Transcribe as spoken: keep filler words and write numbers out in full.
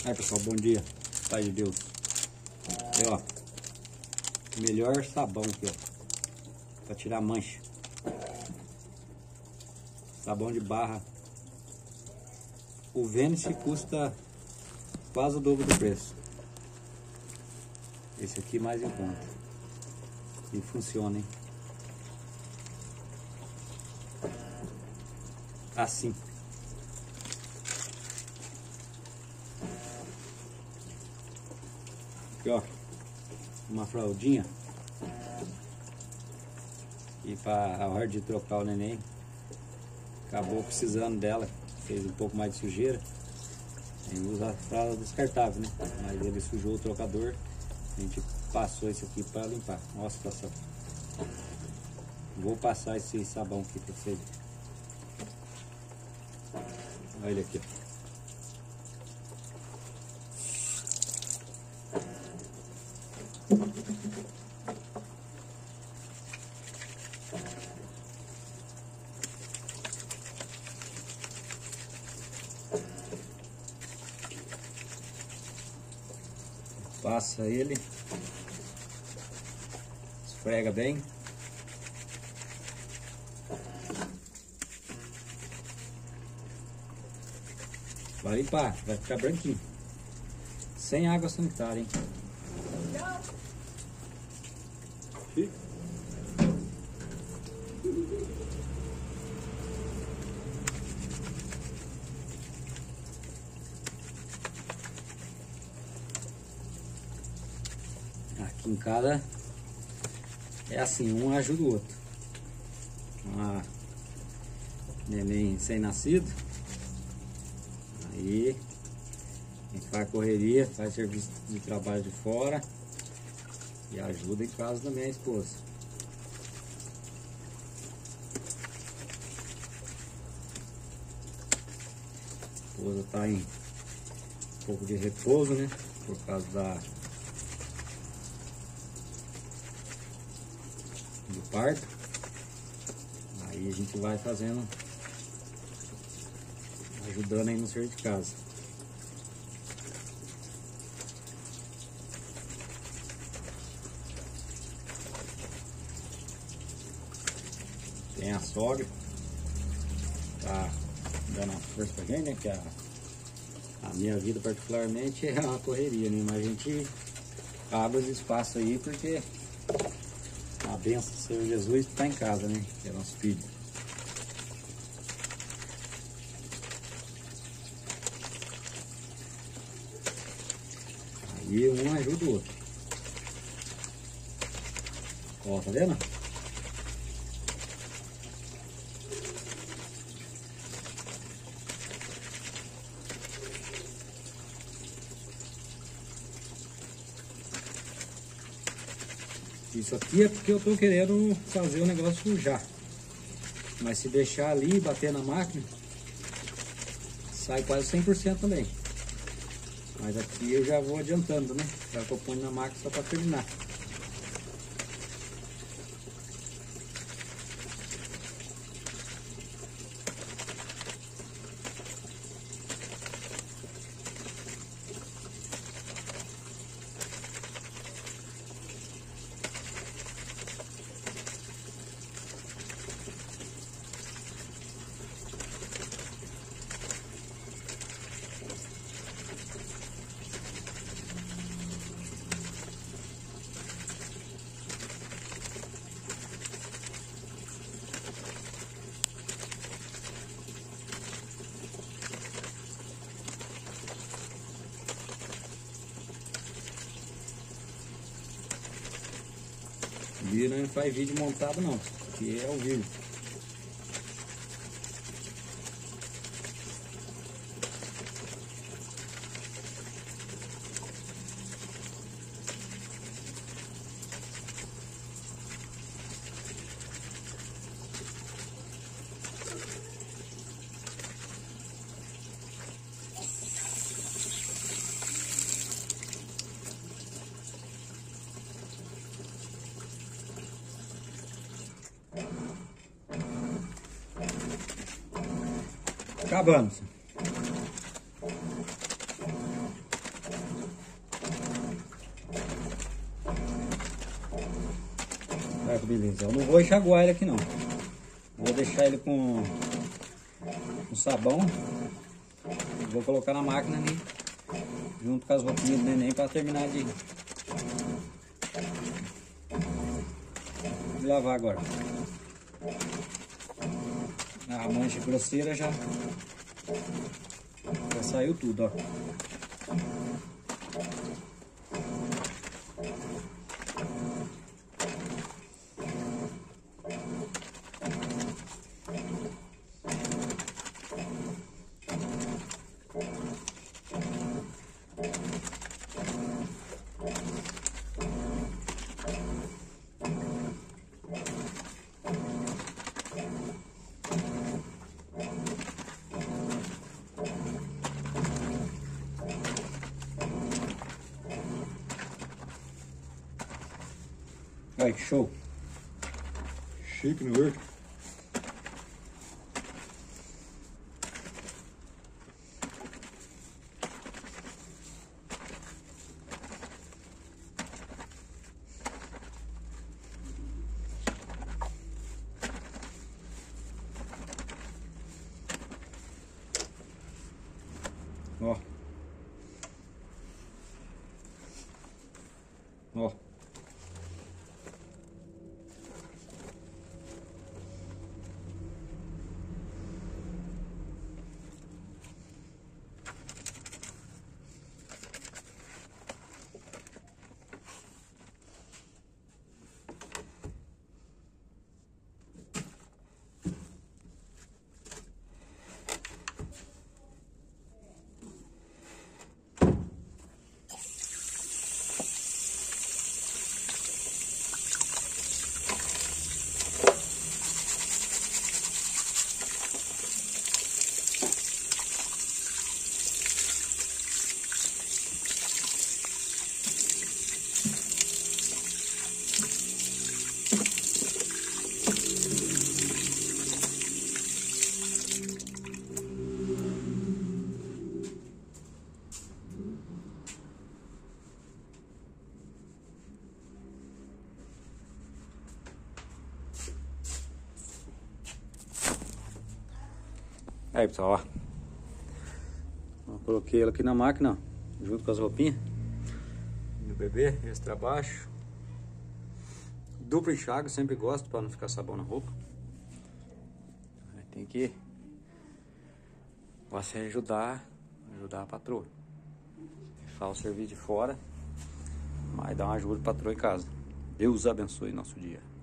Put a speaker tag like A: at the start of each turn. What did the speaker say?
A: Aí pessoal, bom dia, Pai de Deus. Aí ó, melhor sabão aqui ó, pra tirar mancha. Sabão de barra. O Vênice custa quase o dobro do preço. Esse aqui mais em conta. E funciona, hein? Assim. Aqui ó, uma fraldinha. E para a hora de trocar o neném, acabou precisando dela, fez um pouco mais de sujeira. Ele usa a fralda descartável, né? Mas ele sujou o trocador, a gente passou isso aqui para limpar. Olha a situação. Vou passar esse sabão aqui para vocês. Olha ele aqui. Passa ele, esfrega bem. Vai limpar, vai ficar branquinho. Sem água sanitária, hein? Aqui em casa é assim, um ajuda o outro. Uma neném recém-nascido, aí a gente faz correria, faz serviço de trabalho de fora e ajuda em casa também a esposa. A esposa está em um pouco de repouso, né? Por causa da do parto. Aí a gente vai fazendo, ajudando aí no serviço de casa. Tem a sogra, tá dando uma força pra gente, né? Que a, a minha vida particularmente é uma correria, né? Mas a gente abre os espaços aí porque a bênção do Senhor Jesus está em casa, né? Que é nosso filho. Aí um ajuda o outro. Ó, tá vendo? Isso aqui é porque eu tô querendo fazer o negócio já. Mas se deixar ali e bater na máquina, sai quase cem por cento também. Mas aqui eu já vou adiantando, né? Já que eu ponho na máquina só para terminar. E não faz vídeo montado não, que é ao vivo. Acabando. Mas eu não vou enxaguar ele aqui não. Vou deixar ele com, com sabão. Vou colocar na máquina ali, junto com as roupinhas do neném, para terminar de, de lavar agora. A mancha grosseira já, já saiu tudo, ó. Olha que show! Chique no verde. Ó. Ó. Aí pessoal, ó. Eu coloquei ela aqui na máquina, ó, junto com as roupinhas do bebê, extra baixo. Duplo enxágue, sempre gosto para não ficar sabão na roupa. Tem que você ajudar, ajudar a patroa. Deixar o serviço de fora, mas dá uma ajuda para a patroa em casa. Deus abençoe nosso dia.